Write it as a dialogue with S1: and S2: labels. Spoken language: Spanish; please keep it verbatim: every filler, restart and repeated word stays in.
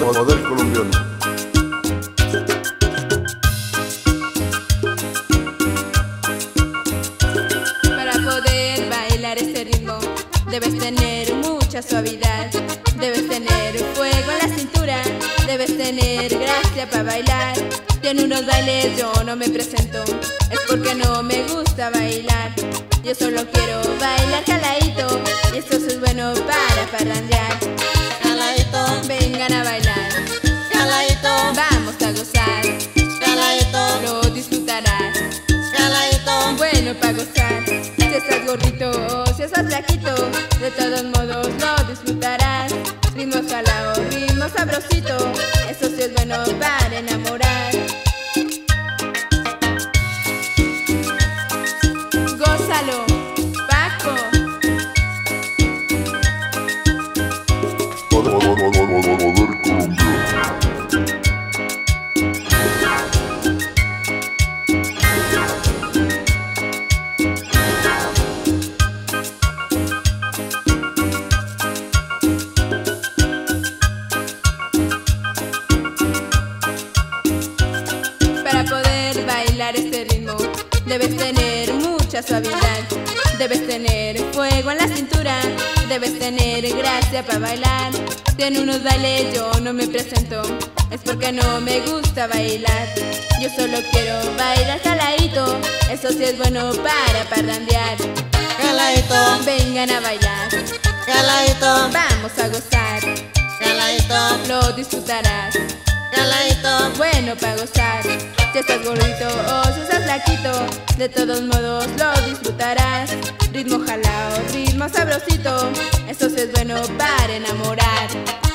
S1: Poder colombiano.
S2: Para poder bailar este ritmo debes tener mucha suavidad, debes tener fuego en la cintura, debes tener gracia para bailar. Tiene unos bailes yo no me presento, es porque no me gusta bailar. Yo solo quiero bailar caladito, y esto es bueno para parrandear.
S3: Caladito,
S2: Vengan a bailar,
S3: caladito,
S2: vamos a gozar,
S3: caladito,
S2: lo disfrutarás.
S3: caladito,
S2: Bueno para gozar, si estás gordito o si estás flaquito, de todos modos lo disfrutarás. Ritmo jalao, ritmo sabrosito, eso sí es bueno para enamorar. Gózalo, Paco.
S1: Poder colombiano.
S2: Para poder bailar este ritmo debes tener mucha suavidad, debes tener fuego en la cintura, debes tener gracia para bailar. Tiene unos bailes yo no me presento, es porque no me gusta bailar. Yo solo quiero bailar caladito, eso sí es bueno para parrandear.
S3: caladito,
S2: Vengan a bailar,
S3: caladito,
S2: vamos a gozar,
S3: caladito,
S2: lo disfrutarás.
S3: caladito,
S2: Bueno para gozar, si estás gordito o si estás flaquito, de todos modos lo disfrutarás. Ritmo jalao, ritmo sabrosito, eso sí es bueno para enamorar.